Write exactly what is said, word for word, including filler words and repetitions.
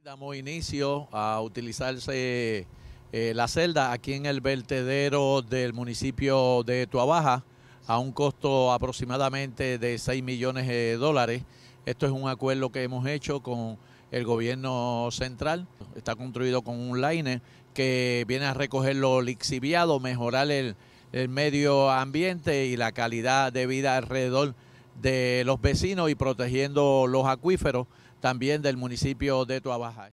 Damos inicio a utilizarse eh, la celda aquí en el vertedero del municipio de Tuabaja a un costo aproximadamente de seis millones de dólares. Esto es un acuerdo que hemos hecho con el gobierno central. Está construido con un liner que viene a recoger lo lixiviado, mejorar el, el medio ambiente y la calidad de vida alrededor de los vecinos y protegiendo los acuíferos también del municipio de Tuabaja.